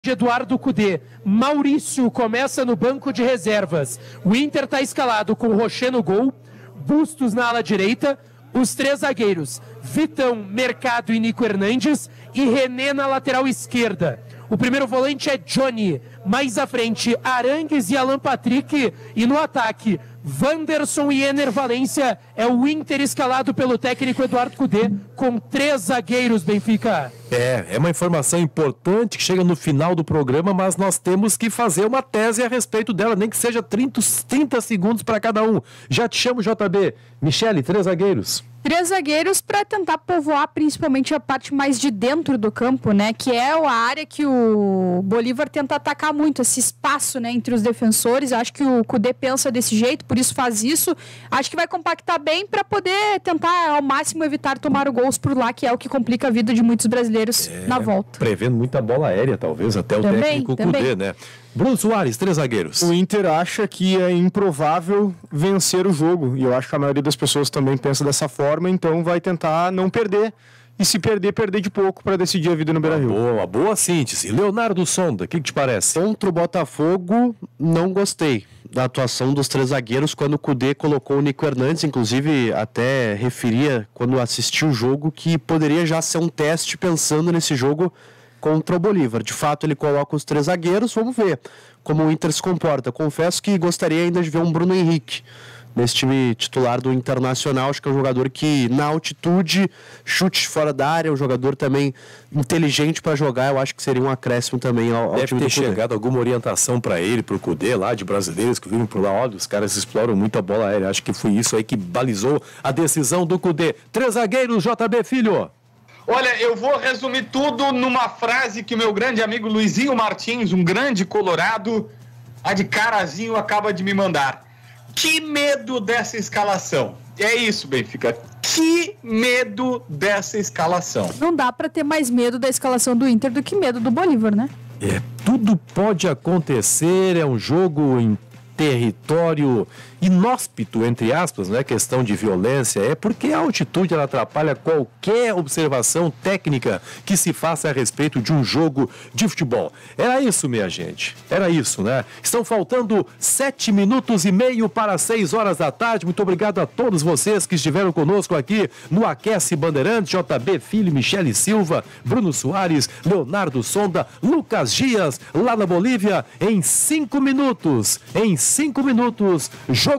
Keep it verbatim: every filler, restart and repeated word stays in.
de Eduardo Cudê. Maurício começa no banco de reservas. O Inter está escalado com Rocher no gol, Bustos na ala direita, os três zagueiros, Vitão, Mercado e Nico Hernandes, e René na lateral esquerda. O primeiro volante é Johnny, mais à frente Arangues e Alan Patrick, e no ataque Wanderson e Ener Valência. É o Inter escalado pelo técnico Eduardo Cudê com três zagueiros, Benfica. É, é uma informação importante que chega no final do programa, mas nós temos que fazer uma tese a respeito dela, nem que seja trinta, trinta segundos para cada um. Já te chamo, J B. Michele, três zagueiros. Três zagueiros para tentar povoar principalmente a parte mais de dentro do campo, né? Que é a área que o Bolívar tenta atacar muito, esse espaço, né, entre os defensores. Acho que o Cudê pensa desse jeito, por isso faz isso. Acho que vai compactar bem para poder tentar ao máximo evitar tomar o gols por lá, que é o que complica a vida de muitos brasileiros é, na volta. Prevendo muita bola aérea, talvez, até o também, técnico também. Cudê, né? Bruno Soares, três zagueiros. O Inter acha que é improvável vencer o jogo, e eu acho que a maioria das pessoas também pensa dessa forma, então vai tentar não perder, e se perder, perder de pouco para decidir a vida no Beira-Rio. Boa, boa síntese. Leonardo Sonda, o que, que te parece? Contra o Botafogo, não gostei da atuação dos três zagueiros quando o Cudê colocou o Nico Hernandes, inclusive até referia quando assisti o jogo que poderia já ser um teste pensando nesse jogo contra o Bolívar. De fato, ele coloca os três zagueiros, vamos ver como o Inter se comporta. Confesso que gostaria ainda de ver um Bruno Henrique nesse time titular do Internacional. Acho que é um jogador que, na altitude, chute fora da área, um jogador também inteligente para jogar. Eu acho que seria um acréscimo também ao, ao Deve time ter do Cudê. chegado alguma orientação para ele, para o Cudê lá, de brasileiros que vivem por lá. Olha, os caras exploram muito a bola aérea. Acho que foi isso aí que balizou a decisão do Cudê. Três zagueiros, J B, filho. Olha, eu vou resumir tudo numa frase que o meu grande amigo Luizinho Martins, um grande colorado, a de Carazinho, acaba de me mandar. Que medo dessa escalação. É isso, Benfica. Que medo dessa escalação. Não dá para ter mais medo da escalação do Inter do que medo do Bolívar, né? É, tudo pode acontecer, é um jogo em território inóspito, entre aspas, não é questão de violência, é porque a altitude ela atrapalha qualquer observação técnica que se faça a respeito de um jogo de futebol. Era isso, minha gente, era isso, né? Estão faltando sete minutos e meio para seis horas da tarde. Muito obrigado a todos vocês que estiveram conosco aqui no Aquece Bandeirantes, J B Filho, Michele Silva, Bruno Soares, Leonardo Sonda, Lucas Dias, lá na Bolívia. Em cinco minutos, em cinco minutos, J